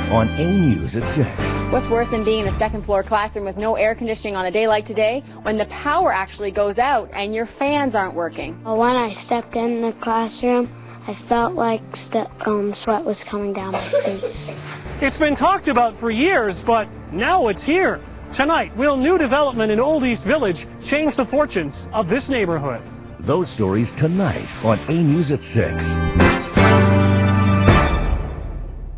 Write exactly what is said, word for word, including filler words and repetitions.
on A News at six. What's worse than being in a second floor classroom with no air conditioning on a day like today when the power actually goes out and your fans aren't working? Well, when I stepped in the classroom, I felt like st- um, sweat was coming down my face. It's been talked about for years, but now it's here. Tonight, will new development in Old East Village change the fortunes of this neighborhood? Those stories tonight on A News at six.